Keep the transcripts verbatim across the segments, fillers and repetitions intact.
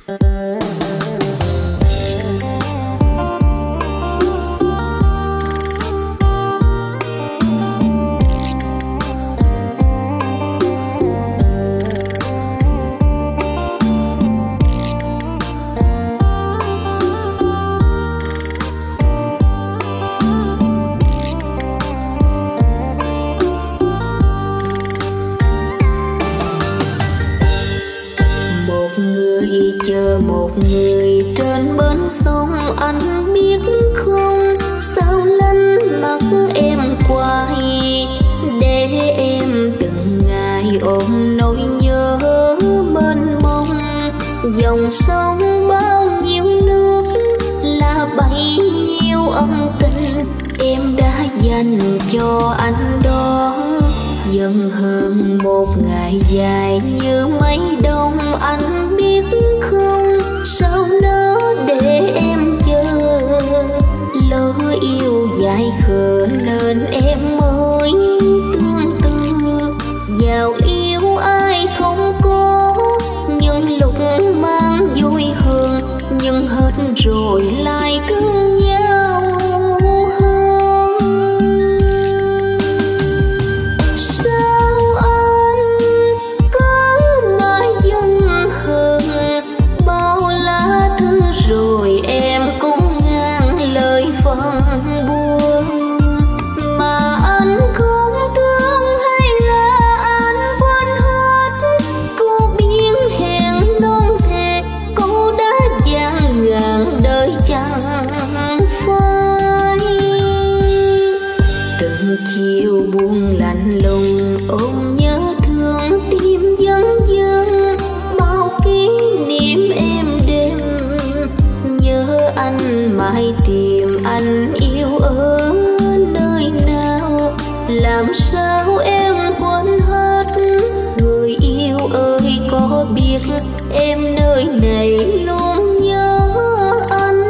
Chờ một người trên bến sông, anh biết không sao lánh mắt em quay, để em từng ngày ôm nỗi nhớ mênh mông. Dòng sông bao nhiêu nước là bấy nhiêu ân tình em đã dành cho anh đó. Dần hơn một ngày dài như mấy đông, anh biết không sao nỡ để em chờ. Lỡ yêu dài khờ nên em mới tương tư vào yêu ai không có. Nhưng lúc mang vui hơn, nhưng hết rồi lại thương nhau hơn. Sao anh cứ mãi dần hờn, bao lá thư rồi em cũng ngàn lời phân buồn. Mà anh không thương hay là anh quên hết cô biến hẹn non thề, cô đã dang ngàn đời chẳng phai. Từng chiều buồn lạnh lùng ôm nhớ thương, tim dấn dâng bao kỷ niệm êm đềm. Nhớ anh mãi tìm anh yêu ở nơi nào, làm sao em quên hết. Người yêu ơi có biết em nơi này luôn nhớ anh.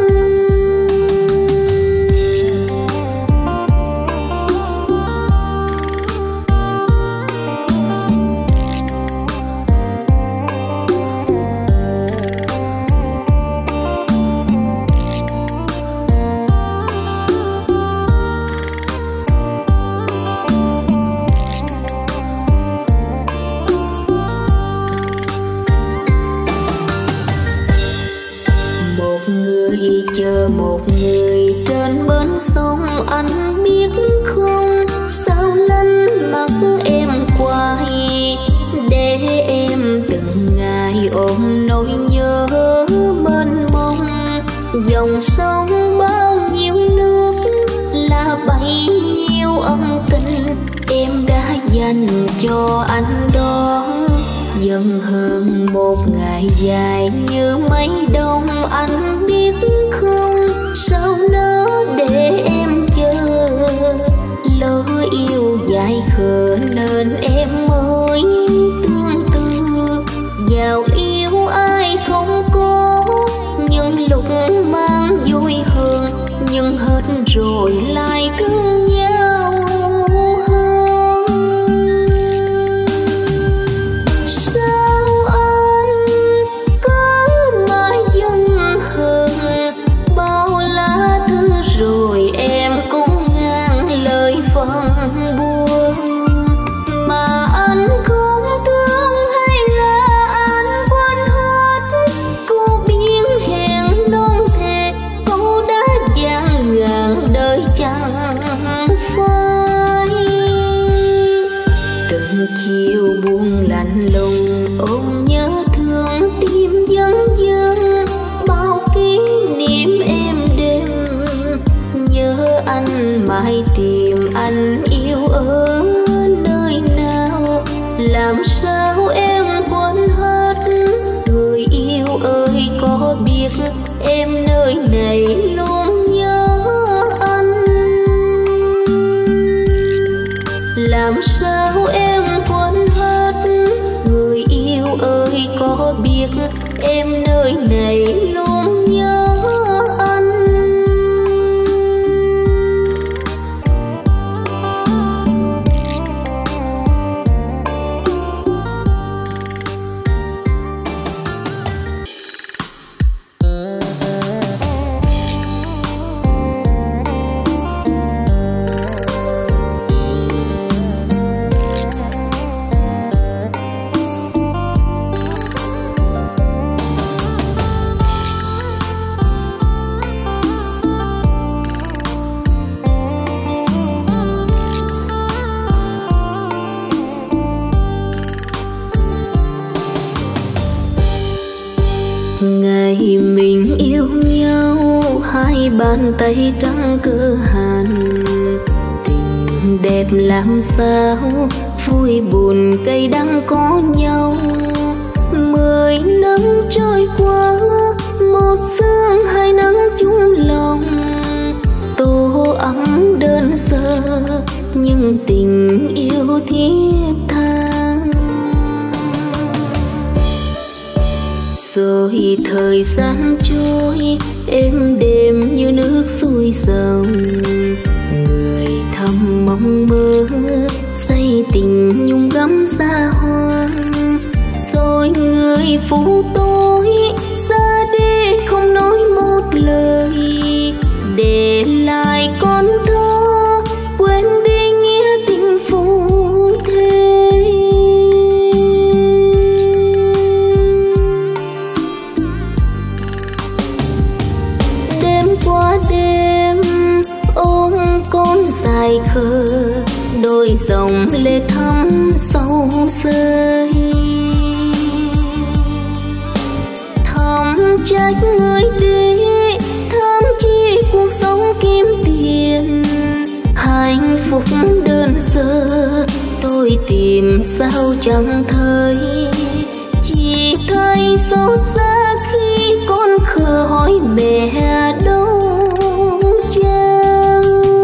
Chờ một người trên bến sông, anh biết không sao lánh mắt em quay, để em từng ngày ôm nỗi nhớ mênh mông. Dòng sông bao nhiêu nước là bấy nhiêu ân tình em đã dành cho anh đó. Dần hơn một ngày dài như mấy đông, anh biết không sao nỡ để em chờ. Lỡ yêu dài khờ nên em mới tương tư vào yêu ai không có. Nhưng lúc mang vui hơn, nhưng hết rồi lại thương nhau hơn. Sao anh cứ mãi dần hờn, bao lá thư rồi em cũng ngàn lời phân buồn. Mà anh không thương hay là anh quên hết cô biến hẹn non thề, cô đã dang ngàn đời chẳng phai. Từng chiều buồn lạnh lùng ôm nhớ thương, tim dấn dâng bao kỷ niệm êm đềm. Nhớ anh mãi tìm anh yêu ở nơi nào, làm sao em quên hết. Người yêu ơi có biết em nơi này luôn nhớ anh. Làm sao em quên hết. Người yêu ơi có biết em nơi này luôn nhớ anh. Ngày mình yêu nhau, hai bàn tay trắng cơ hàn, tình đẹp làm sao vui buồn cay đắng có nhau. Mười năm trôi qua, một sương hai nắng chung lòng, tô ấm đơn sơ nhưng tình yêu thiết tha. Rồi thời gian trôi êm đềm như nước xuôi dòng, người thầm mong mơ say tình nhung gấm xa hoa. Rồi người phụ tôi ra đi không nói một lời, để lại con thơ quên đi nghĩa tình phu thê. Đêm qua đêm ôm con dài khờ, đôi dòng lệ thắm sâu rơi. Thầm trách người đi tham chi cuộc sống kiếm tiền, hạnh phúc đơn sơ tôi tìm sao chẳng thấy. Chỉ thấy xót xa khi con khờ hỏi mẹ đâu chăng.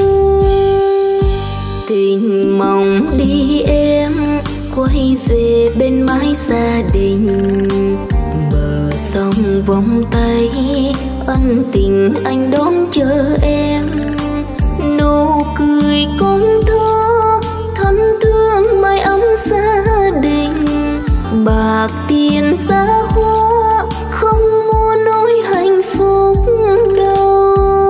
Tình mong đi em quay về bên mái gia đình, bờ sông vòng tay ân tình anh đón chờ em. Nụ cười con thơ thân thương mái ấm gia đình, bạc tiền giá hoa không mua nỗi hạnh phúc đâu.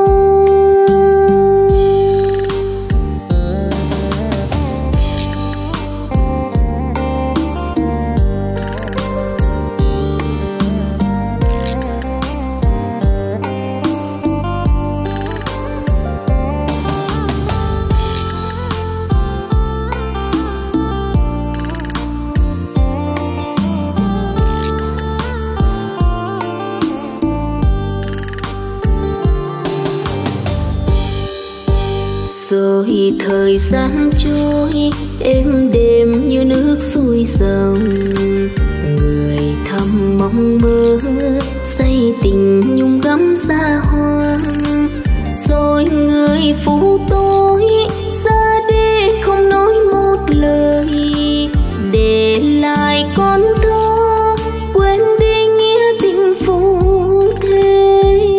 Rồi thời gian trôi êm đềm như nước xuôi dòng, người thầm mong mơ say tình nhung gấm xa hoa. Rồi người phụ tôi ra đi không nói một lời, để lại con thơ quên đi nghĩa tình phu thê.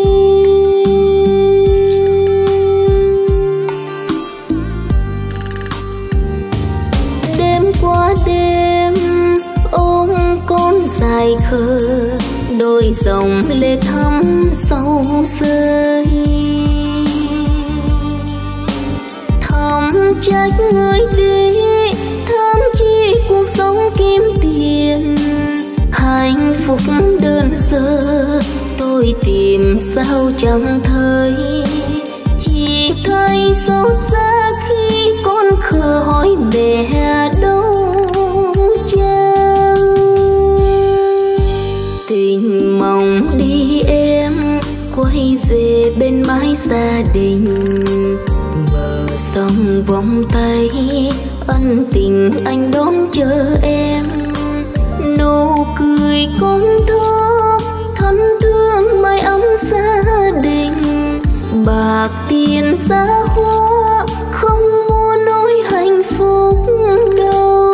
Đêm ôm con dài khờ, đôi dòng lệ thắm sâu rơi. Thầm trách người đi tham chi cuộc sống kiếm tiền, hạnh phúc đơn sơ tôi tìm sao chẳng thấy. Chỉ thấy xót xa khi con khờ hỏi mẹ đâu chăng. Tình mong đi em quay về bên mái gia đình, bờ sông vòng tay ân tình anh đón chờ em. Nụ cười con thơ thân thương mái ấm gia đình, bạc tiền giá hoa không mua nỗi hạnh phúc đâu.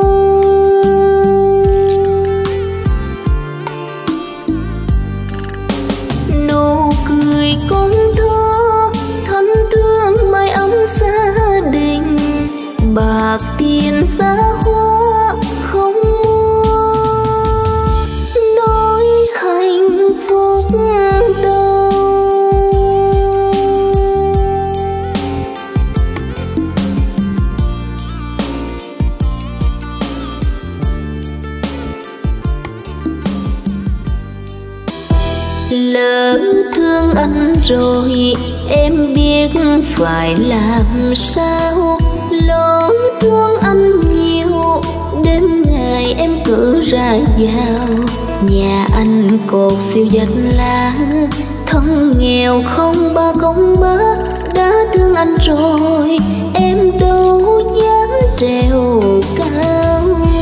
Nụ cười con thơ thân thương mái ấm gia đình, bạc tiền giá hoa không mua nỗi hạnh phúc đâu. Lỡ thương anh rồi em biết phải làm sao. Lỡ thương anh nhiều đêm ngày em cứ ra vào, Nhà anh cột siêu dạch lá, thân nghèo không ba công bác, đã thương anh rồi em đâu dám trèo cao.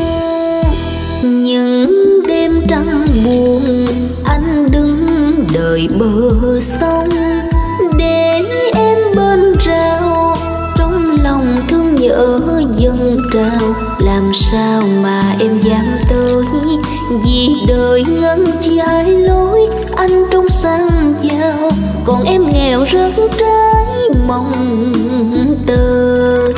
Những đêm trăng buồn anh đứng đợi bờ sông, để em bên rào trong lòng thương nhớ dâng trào. Làm sao mà em dám tới, vì đời ngân chi hai lối, anh trong sang giàu còn em nghèo rớt trái mong tới.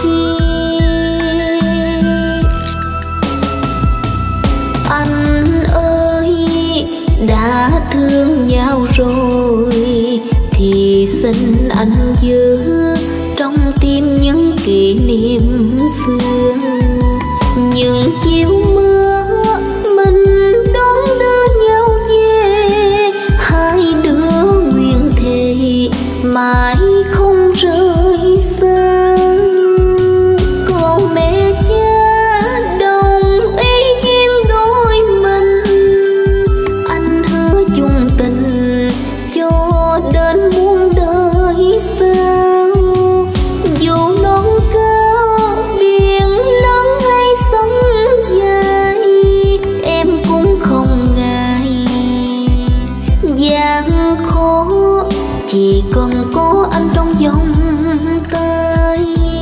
Anh ơi đã thương nhau rồi thì xin anh giữ trong tim những kỷ niệm xưa. Những chiều mưa mình đón đưa nhau về, hai đứa nguyện thề mãi không rời xa. Còn mẹ cha đồng ý duyên đôi mình, anh hứa chung tình cho đến muôn đời sau. Dù non cao biển lớn hay sông dài, em cũng không ngại gian khó, chỉ cần có anh trong vòng tay.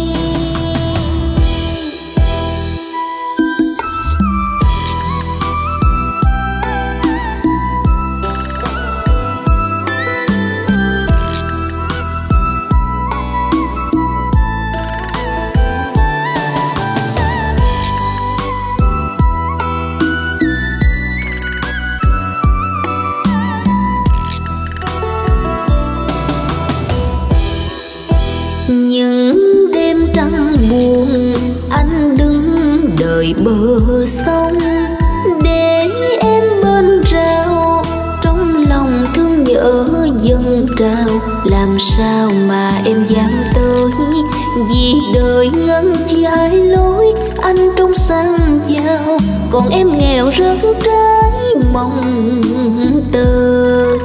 Những đêm trăng buồn anh đứng đợi bờ sông, để em bên rào trong lòng thương nhớ dâng trào. Làm sao mà em dám tới, vì đời ngân chi hai lối, anh trong sang giàu còn em nghèo rớt trái mong tới.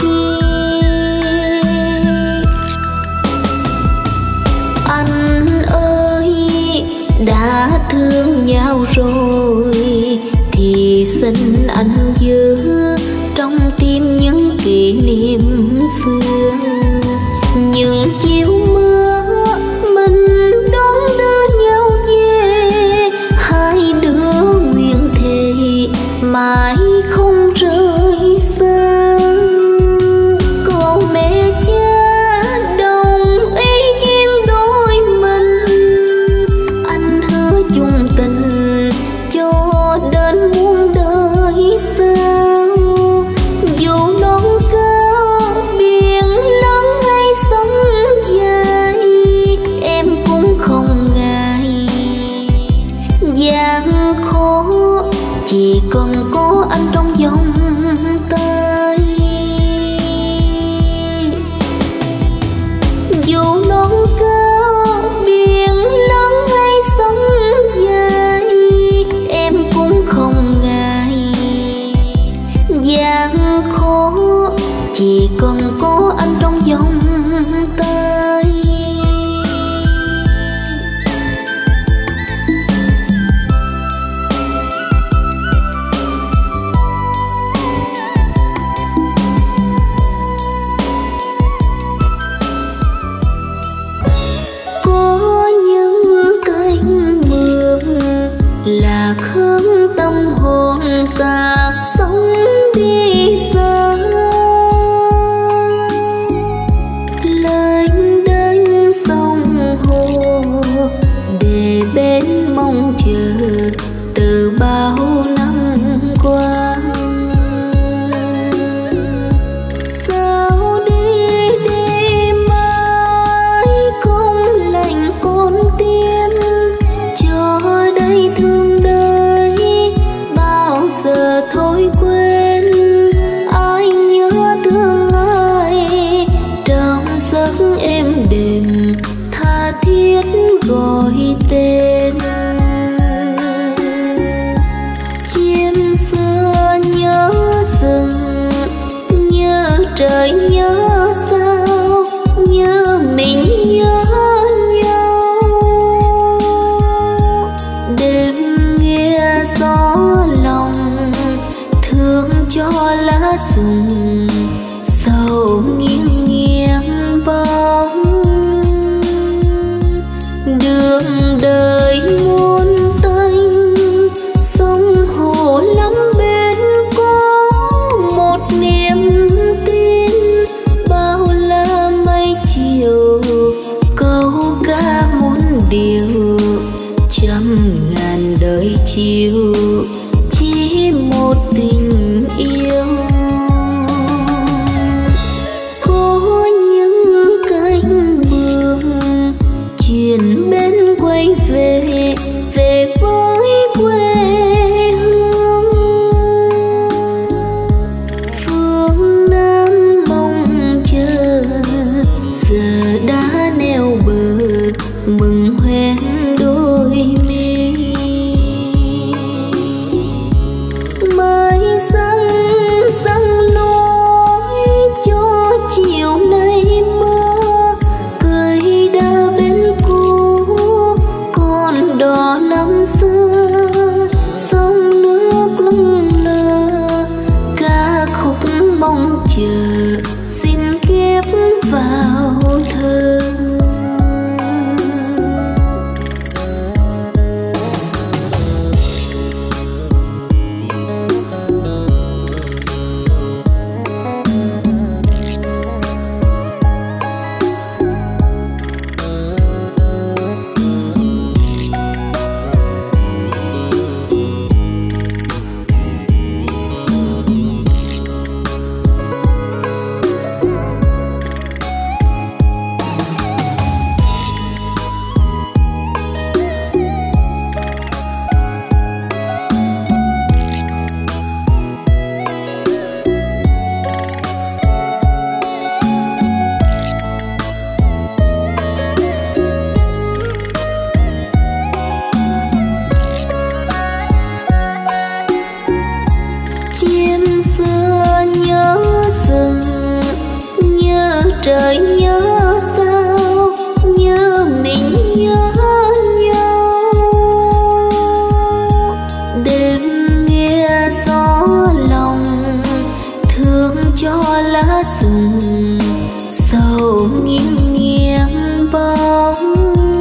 Đã thương nhau rồi thì xin anh giữ trong tim những kỷ niệm xưa. Những chiều mưa mình đón đưa nhau về, hai đứa nguyện thề mãi không rời xa. Còn mẹ cha đồng ý duyên đôi mình, chung tình cho đến muôn đời sau. Dù non cao biển lớn hay sông dài, em cũng không ngại gian khó, chỉ cần có anh trong vòng tay. Dù non cao biển lớn hay sông dài, em cũng không ngại gian khó, chỉ cần có anh trong vòng tay. Có những cánh mường là khớp tâm hồn giặc sống đi xa, trời nhớ sao, nhớ mình nhớ nhau. Đêm nghe gió lòng thương cho lá rụng, sầu nghiêng nghiêng bóng. Đường đời muôn tênh, sông hồ lắm bên có một niềm tin. Bao la mây chiều câu ca muôn điều, trăm ngàn đời chiều chỉ một tình yêu. Có những cánh bướm chuyển bên quay về, về với quê hương. Phương Nam mong chờ giờ đã neo bờ, mừng hoen đôi mi. Mai răng răng lối cho chiều nay mơ, cây đa bên cũ còn đỏ năm xưa. Sông nước lững lờ ca khúc mong chờ, xin ghép vào thơ. Trời nhớ sao, nhớ mình nhớ nhau. Đêm nghe gió lòng thương cho lá rụng, sầu nghiêng nghiêng bóng.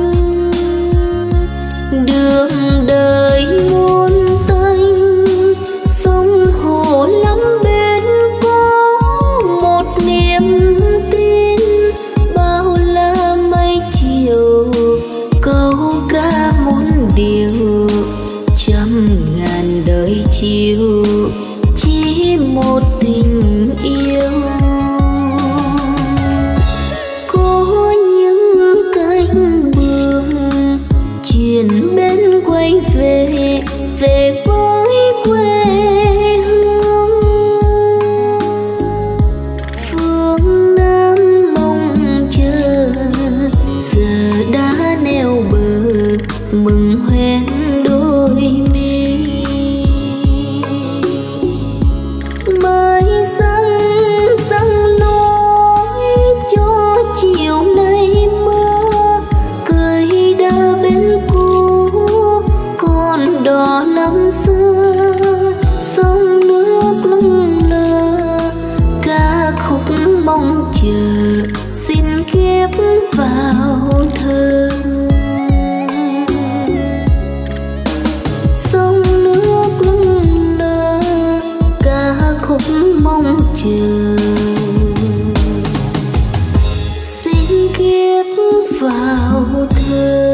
Đường đời muôn tênh, sông hồ lắm bên có một niềm tin. Bao la mây chiều câu ca muôn điều, trăm ngàn đời chiều chỉ một tình yêu. Có những cánh bướm chuyển bên quay về, về với quê hương. Phương Nam mong chờ giờ đã neo bờ, mừng hoen đôi mi. Mai răng răng lối cho chiều nay mơ, cây đa bên cũ còn đỏ năm xưa. Sông nước lững lờ ca khúc mong chờ, xin ghép vào thơ. Sông nước lững lờ ca khúc mong chờ, xin ghép vào thơ.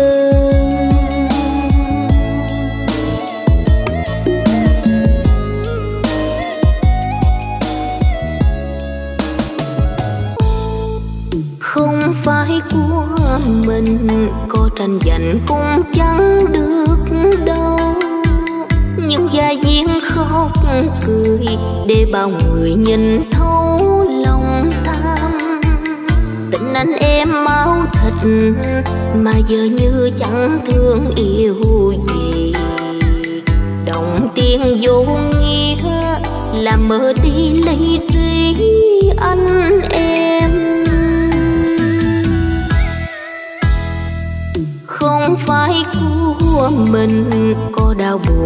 Không phải của mình, có tranh giành cũng chẳng được đâu. Nhưng gia diết khóc cười để bao người nhìn thấu lòng tham. Tình anh em máu thịt mà giờ như chẳng thương yêu gì. Đồng tiền vô nghĩa làm mơ đi lấy trí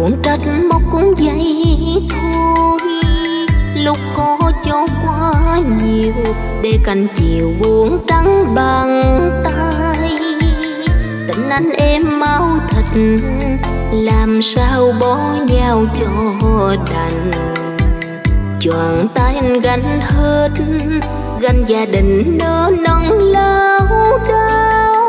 buồn trách móc cũng vậy thôi. Lúc có cho quá nhiều để cành chiều buồn trắng bằng tay. Tình anh em máu thịt làm sao bỏ nhau cho đành. Choàng tay anh gánh hết, gánh gia đình nỡ nâng lao đao.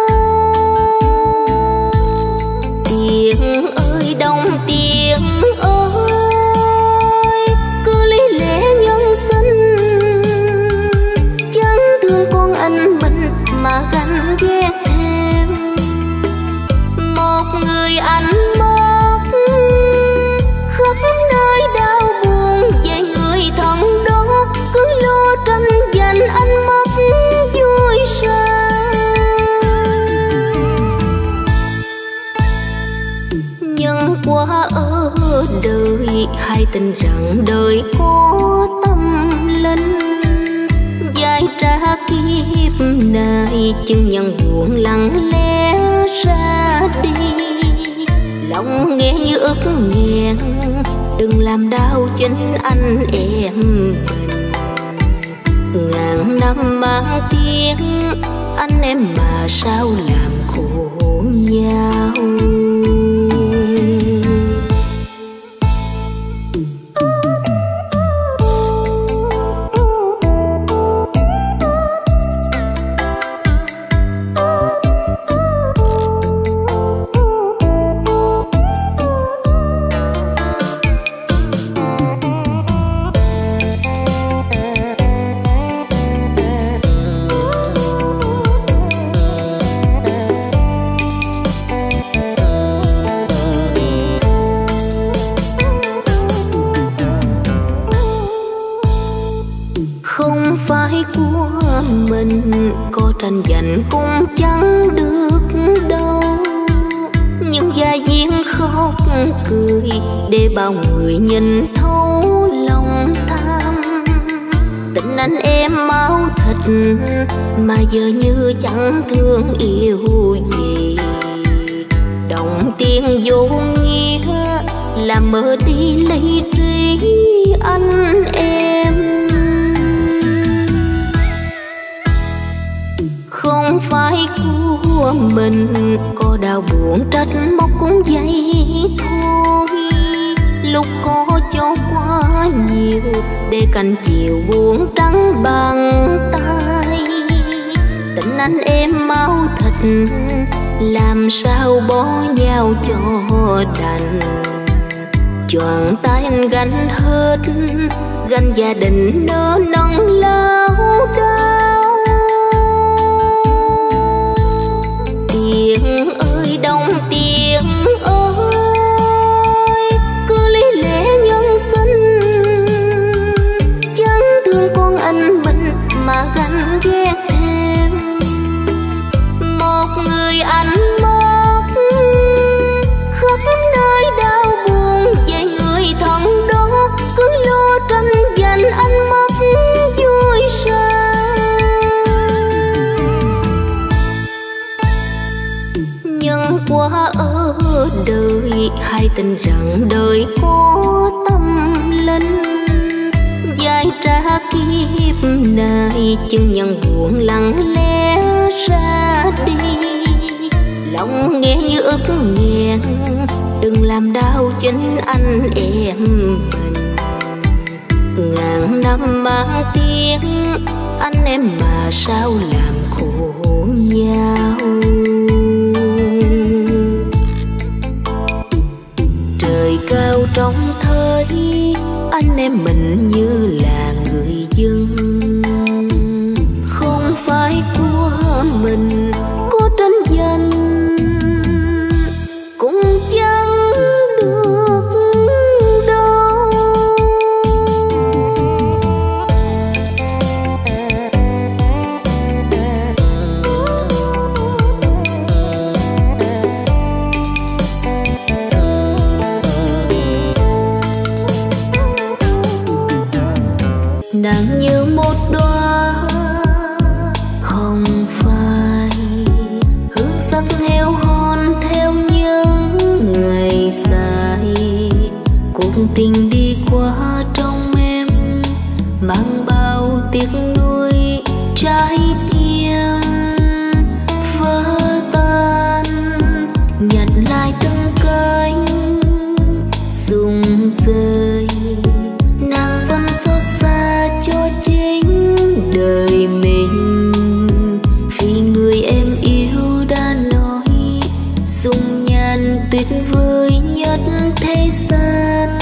Tiếng ơi đông tiếng ơi, cứ lý lẽ nhân sinh. Chẳng thương con anh mình mà ganh ghét thêm. Một người anh mất khắp nơi đau buồn về người thân đó. Cứ lo tranh giành anh mất vui sao. Nhưng qua ở đời hai tình rằng đời có tâm linh. Dài trả kiếp này chừng nhân buồn lặng lẽ ra đi. Lòng nghe như ức nghẹn, đừng làm đau chính anh em mình. Ngàn năm mang tiếng anh em mà sao làm khổ nhau. Có tranh giành cũng chẳng được đâu. Nhưng gia diết khóc cười để bao người nhìn thấu lòng tham. Tình anh em máu thịt mà giờ như chẳng thương yêu gì. Đồng tiền vô nghĩa làm mơ đi lấy trí anh em. Không phải của mình có đau buồn trách móc cũng vậy thôi. Lúc có cho quá nhiều để cành chiều buồn trắng bằng tay. Tình anh em máu thịt làm sao bỏ nhau cho đành. Choàng tay anh gánh hết, gánh gia đình nỡ nâng lao đao. Tiếng ơi đông tiếng ơi, cứ lý lẽ nhân sinh. Chẳng thương con anh mình mà ganh ghét thêm. Một người anh mất khắp nơi đau buồn về người thân đó. Cứ lo tranh giành anh mất vui sao. Nhưng qua ở đời hai tình rằng đời có tâm linh. Dài trả kiếp này chừng nhân buồn lặng lẽ ra đi. Lòng nghe như ức nghẹn, đừng làm đau chính anh em mình. Ngàn năm mang tiếng anh em mà sao làm khổ nhau. Trời cao trong thời anh em mình như là người dân. Không phải của mình có tranh giành cũng chẳng được đâu. Nàng như một đóa hồng phai, hương sắc heo hon theo những ngày dài. tiếc nuối trái tim vỡ tan, nhặt lại từng cánh rụng rơi. Nàng vẫn xót xa cho chính đời mình, vì người em yêu đã nói dung nhan tuyệt vời nhất thế gian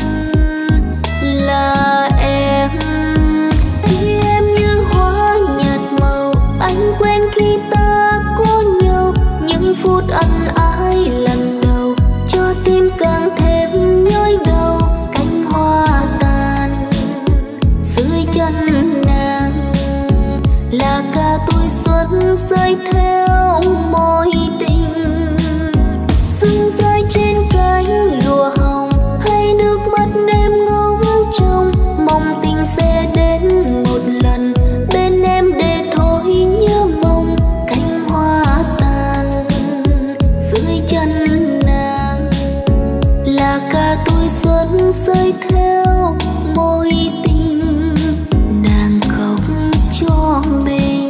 là em. Khi em như hoa nhạt màu, anh quên khi ta có nhau. Những phút ân ái lần đầu cho tim càng thêm nhói đau. Cánh hoa tàn dưới chân nàng là cả tuổi xuân rơi theo mối tình. Sương rơi trên cánh lụa hồng hay nước mắt em ngóng trông, mong tình sẽ đến một lần bên em để thôi nhớ mong. Cánh hoa tàn dưới chân nàng là cả tuổi xuân rơi theo mối tình. Nàng khóc cho mình.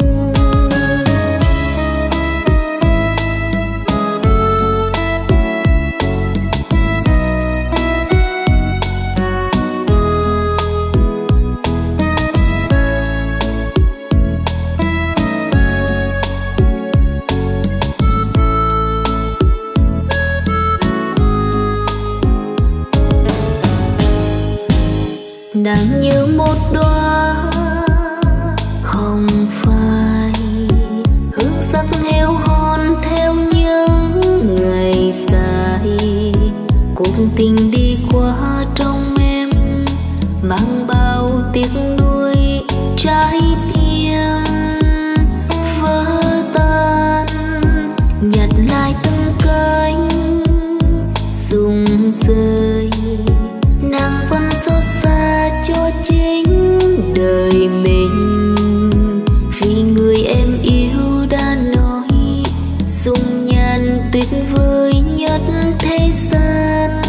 Nàng như một đóa hồng phai, hương sắc heo hon theo những ngày dài. Cuộc tình đi qua trong em mang bao tiếc nuối trái tim vỡ tan, nhặt lại từng cánh rụng rơi. Nàng vẫn xót xa cho chính đời mình, vì người em yêu đã nói dung nhan tuyệt vời nhất thế gian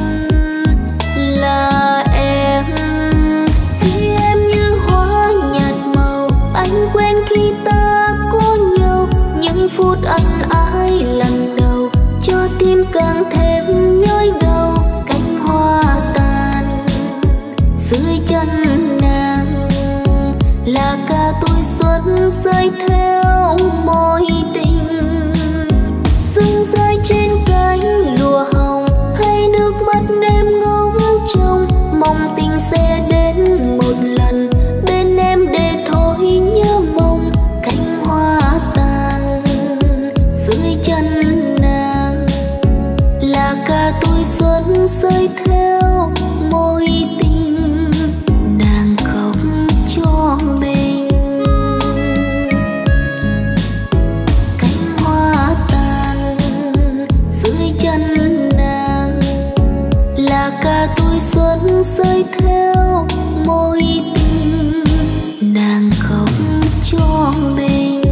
là em. Khi em như hoa nhạt màu, anh quên khi ta có nhau. Những phút ân ái lần đầu cho tim càng thêm nhói đau. Cánh hoa tàn dưới chân nàng là cả tuổi xuân rơi theo mối tình. Sương rơi trên cánh lụa hồng hay nước mắt em ngóng trông, mong tình sẽ đến một lần bên em để thôi nhớ mong. Cánh hoa tàn dưới chân nàng là cả tuổi xuân rơi theo mối tình. Nàng khóc cho mình. Cánh hoa tàn dưới chân nàng là cả tuổi xuân rơi theo mối tình. Nàng khóc cho mình.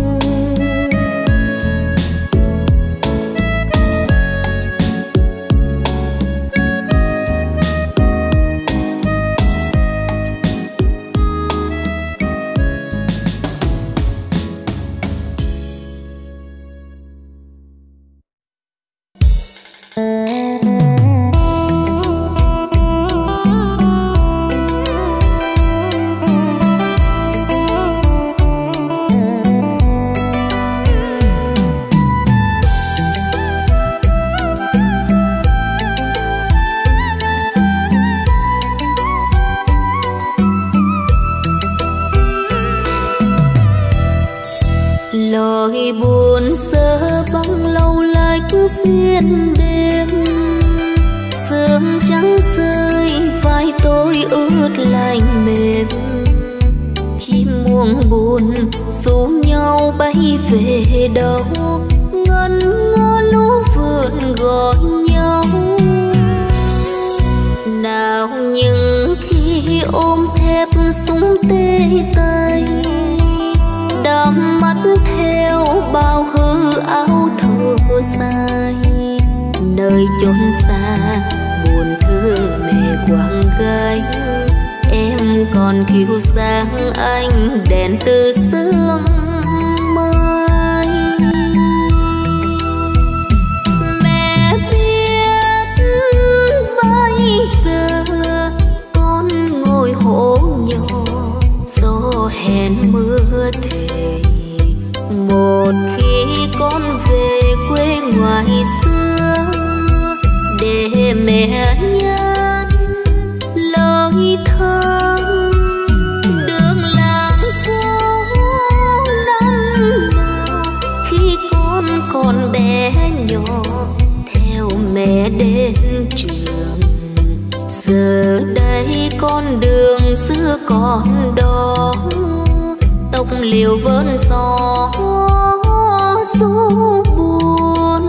Lời buồn sơ bóng lâu lách xuyên đêm, sương trắng rơi vai tôi ướt lạnh mềm. Chim muông buồn rủ nhau bay về đâu, ngân ngơ lũ vườn gọi nhau. Nào những khi ôm thép súng tê tay, đắm mắt theo bao hư áo thơ dài. Nơi chốn xa buồn thương mẹ quàng gánh, em còn khiêu sáng anh đèn từ sương mai. Mẹ biết bây giờ con ngồi hổ nhỏ gió hẹn mưa thề. Một khi con về quê ngoài xưa để mẹ nhắn lời thăm. Đường làng phố năm nào khi con còn bé nhỏ theo mẹ đến trường. Giờ đây con đường xưa còn đó, tóc liều vơn gió số buồn.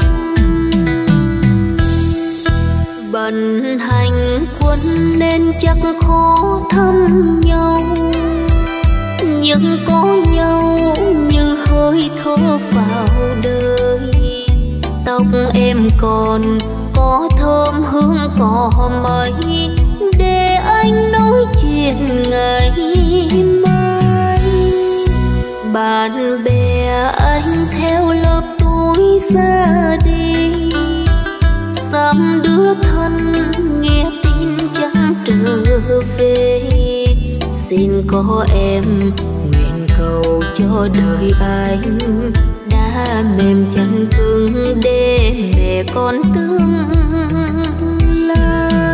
Bận hành quân nên chắc khó thăm nhau, nhưng có nhau như hơi thở vào đời. Tóc em còn có thơm hương cỏ mây, để anh nói chuyện ngày mai. Bạn bè anh theo lớp tôi ra đi, dăm đứa thân nghe tin chẳng trở về. Xin có em nguyện cầu cho đời anh đã mềm chân cứng để mẹ con tương lai.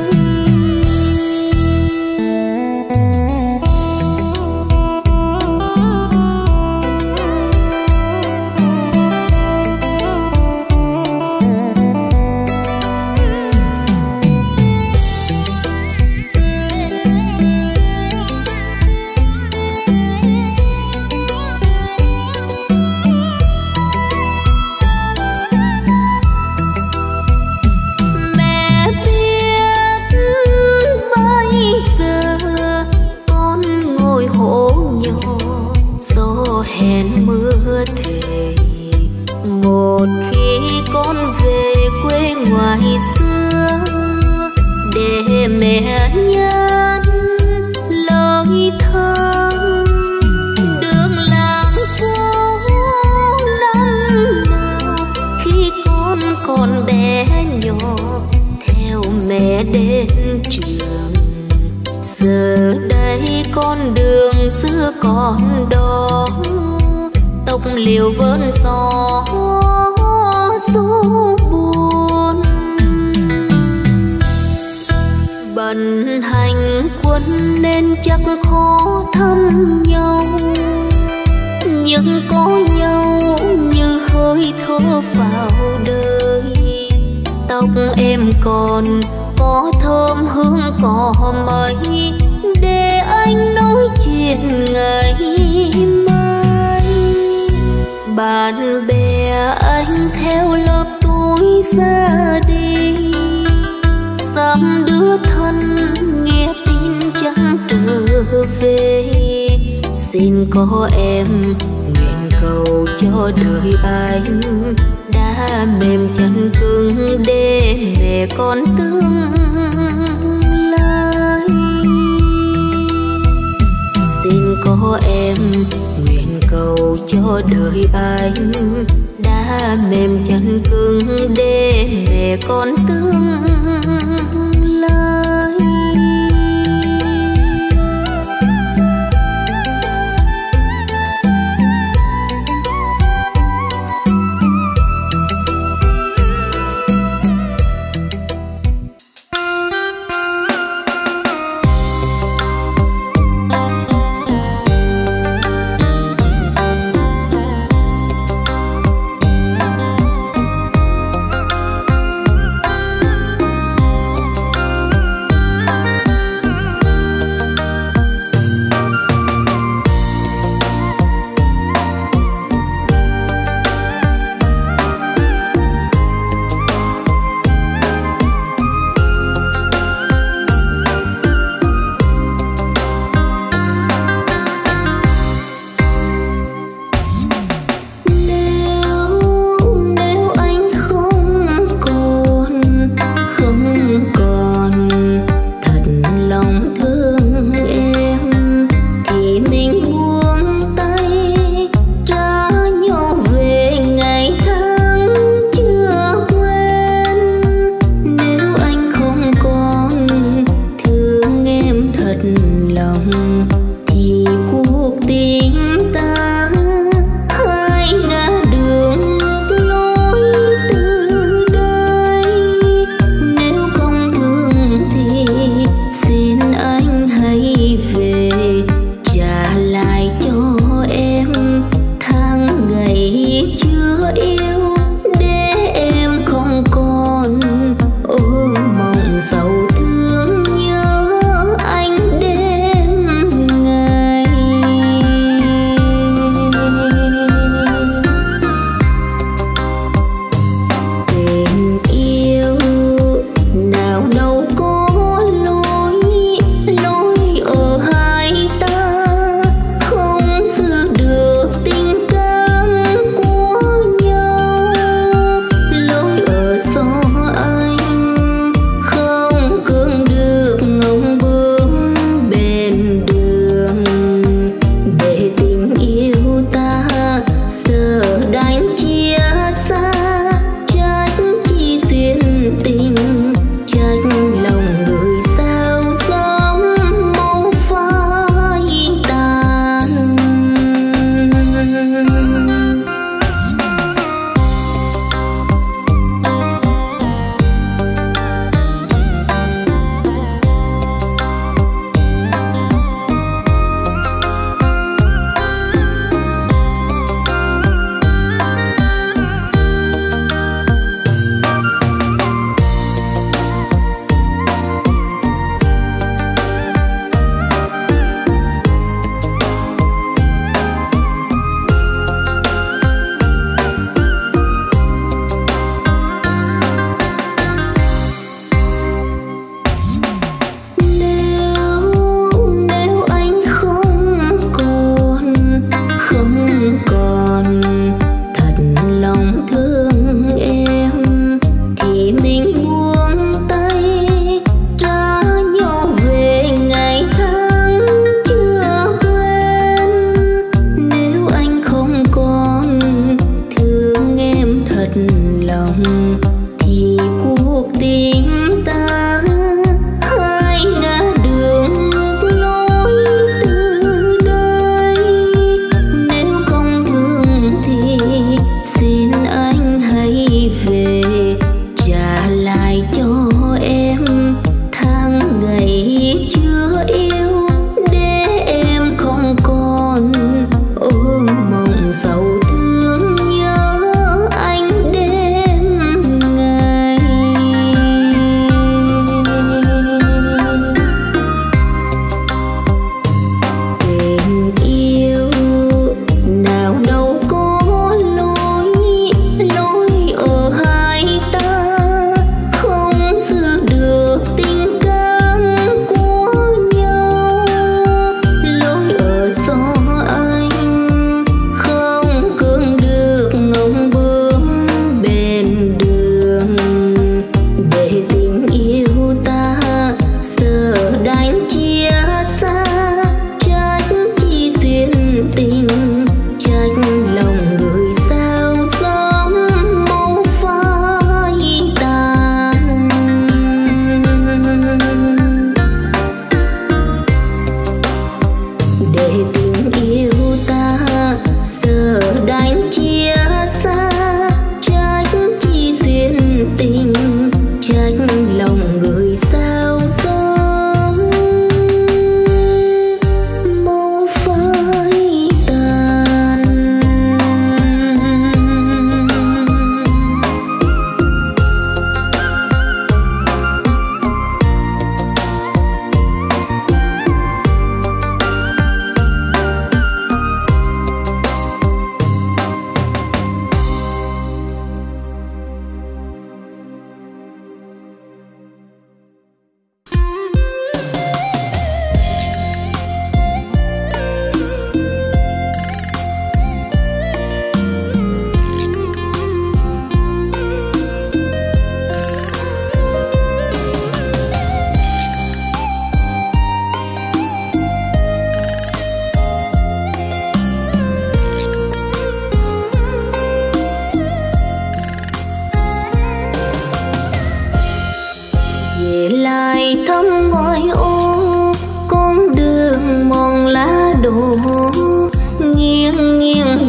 Một khi con về quê ngoài xưa để mẹ nhắn lời thăm. Đường làng phố năm nào khi con còn bé nhỏ theo mẹ đến trường. Giờ đây con đường xưa còn đó, tóc liều vơn gió số buồn. Bận hành quân nên chắc khó thăm nhau, nhưng có nhau như hơi thở vào đời. Tóc em còn có thơm hương cỏ mây, để anh nói chuyện ngày mai. Bạn bè anh theo lớp tôi ra đi, dăm đứa thân nghe tin chẳng trở về. Xin có em nguyện cầu cho đời anh đã mềm chân cứng để mẹ con tương lai. Xin có em nguyện cầu cho đời anh đã mềm chân cứng để mẹ con tương lai.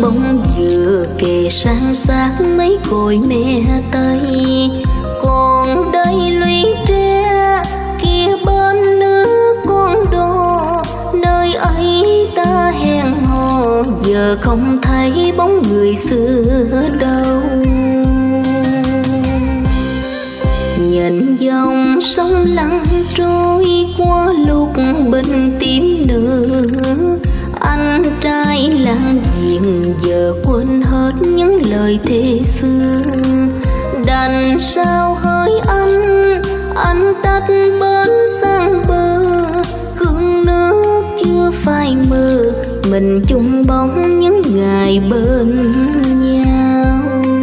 bóng vừa kề san sát mấy cội mẹ Tây. Còn đây lũy tre kia bên nước con đò, nơi ấy ta hẹn hò giờ không thấy bóng người xưa đâu. Nhìn dòng sông lặng trôi qua lúc bình tím nở, anh trai làng diện giờ quên hết những lời thề xưa. Đành sao hỡi anh, anh tách bến sang bờ, gương nước chưa phai mờ, mình chung bóng những ngày bên nhau.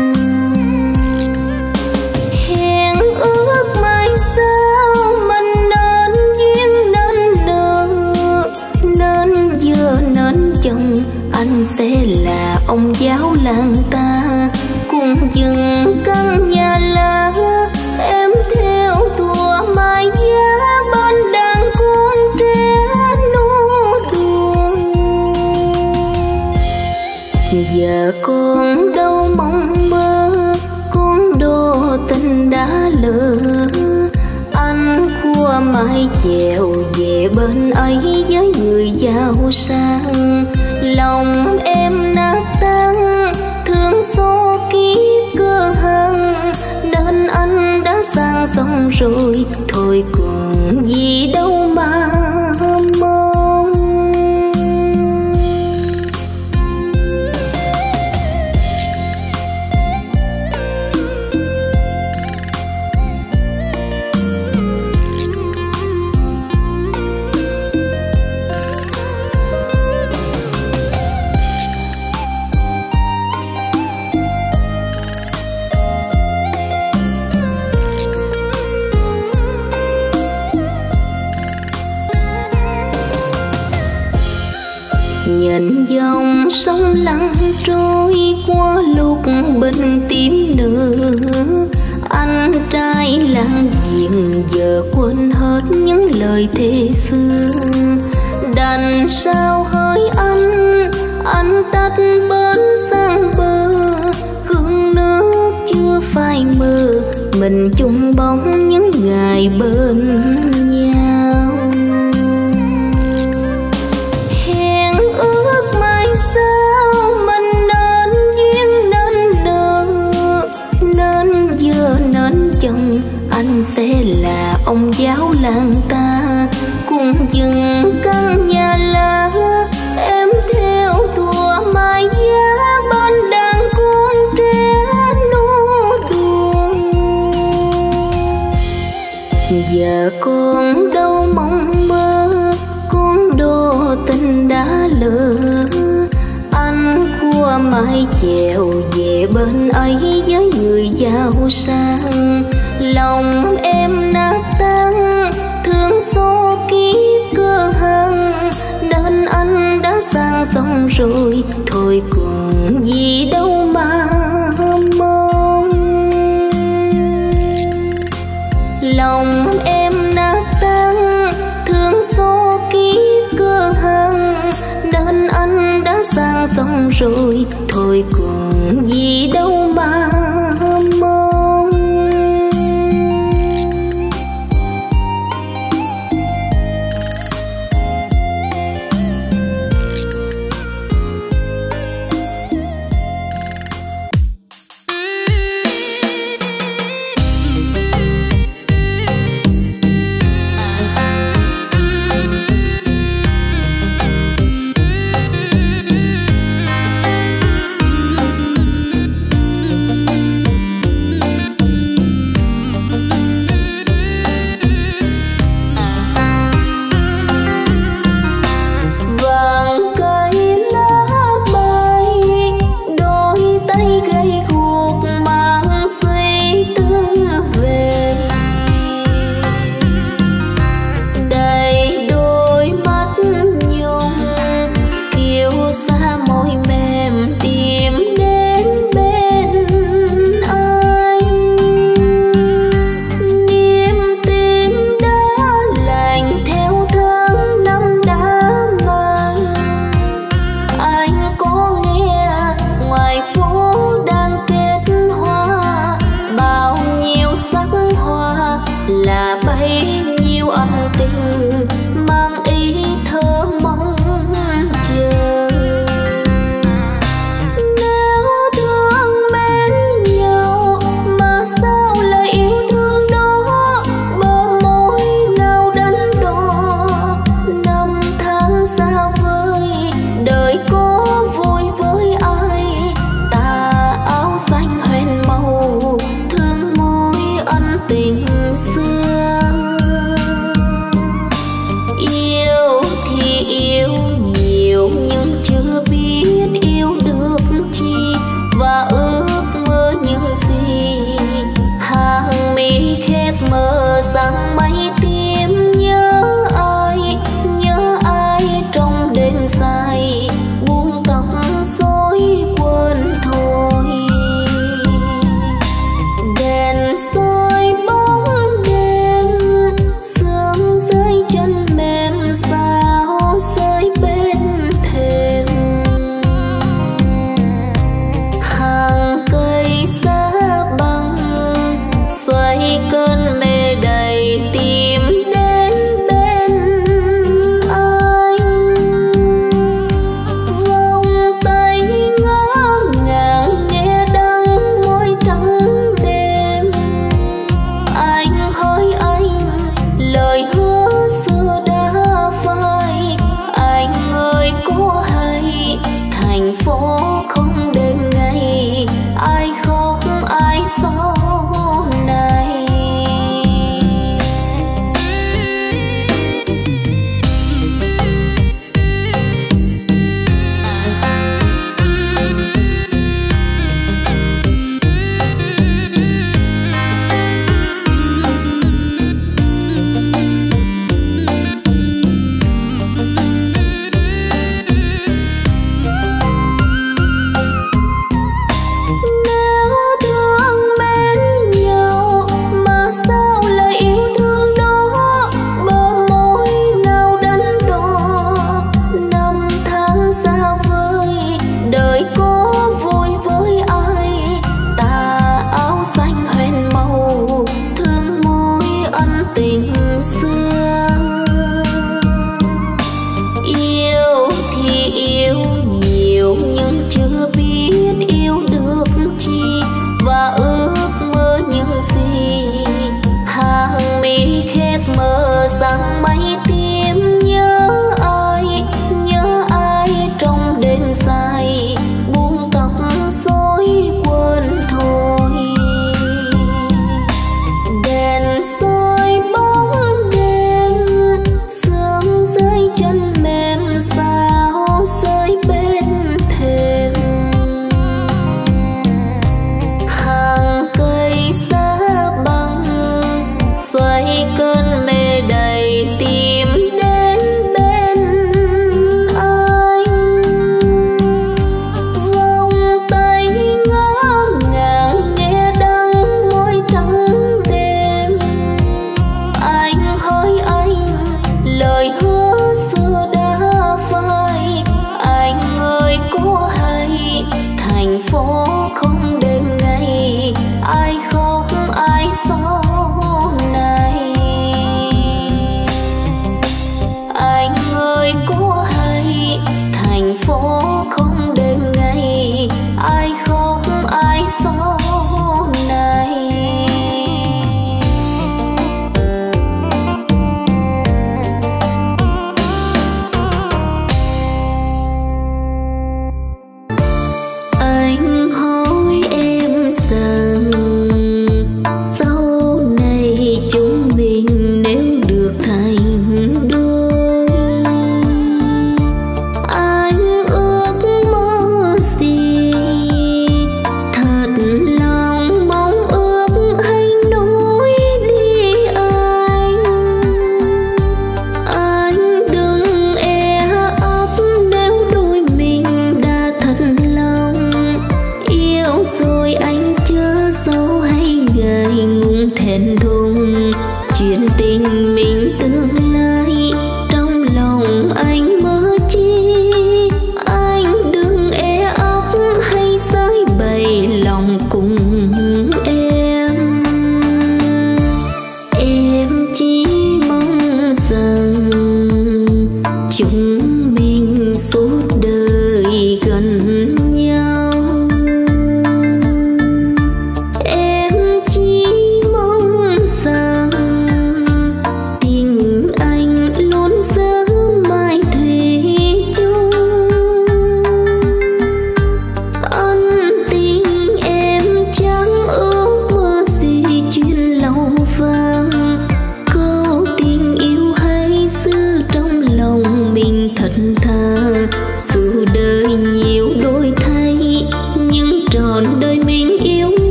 Hẹn ước mai sau mình nên duyên nên nợ, nên giờ nên chồng anh sẽ là ông giáo làng ta. Cùng dừng căn nhà lá em theo thùa mai giá bên đàn con trẻ nô đùa. Giờ con đâu mong mơ, con đồ tình đã lỡ. Anh khua mái chèo về bên ấy với người giàu sang. Lòng em nát tan thương số kiếp cơ hằn, nên anh đã sang sông rồi thôi còn gì đâu mà mong. Nhìn dòng sông lặng trôi qua lúc bình tím nở, anh trai làng diện giờ quên hết những lời thề xưa. Đành sao hỡi anh, anh tách bến sang bờ, gương nước chưa phai mờ, mình chung bóng những ngày bên nhau. Chồng anh sẽ là ông giáo làng ta. Cùng dừng căn nhà lá em theo thùa mai giá bên đàn con trẻ nô đùa. Giờ con đâu mong mơ, con đồ tình đã lỡ. Anh khua mái chèo về bên ấy với người giàu sang. Lòng em nát tan thương số kiếp cơ hằn, nên anh đã sang sông rồi thôi còn gì đâu mà mong. Lòng em nát tan thương số kiếp cơ hằn, nên anh đã sang sông rồi thôi còn gì đâu mà mong.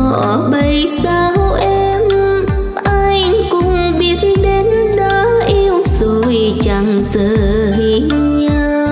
tỏ bày sao em, anh cũng biết đến đã yêu rồi chẳng rời nhau.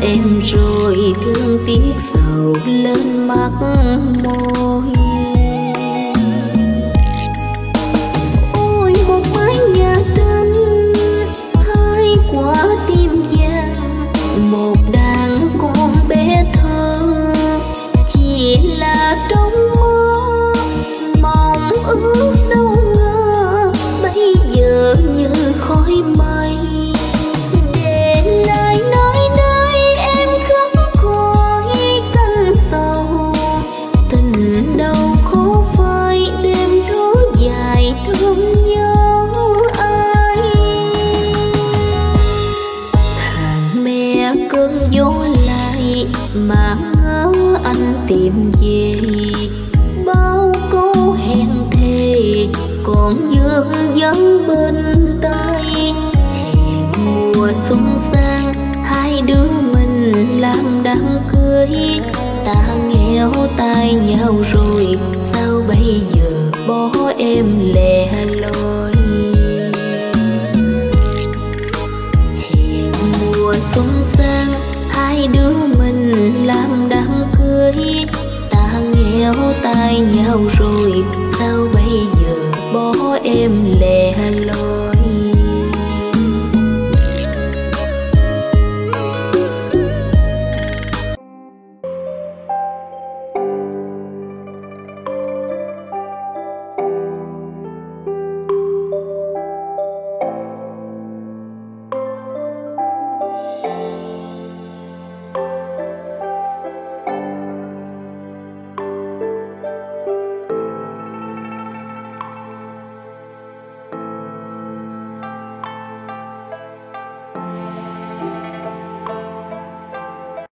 em rồi thương tiếc sầu lên mắt môi. Ôi một mái nhà tranh, hai quả tim vàng, một đàn con bé thơ, chỉ là trong mơ mong ước đâu ngờ bây giờ như khói mây. Để lại nơi đây em khắc khoải canh sầu, tình đâu khó phai đêm thở dài thương nhớ ai. Hàng me cơn gió lại mà ngỡ anh tìm về, bao câu hẹn thề còn vương vấn bên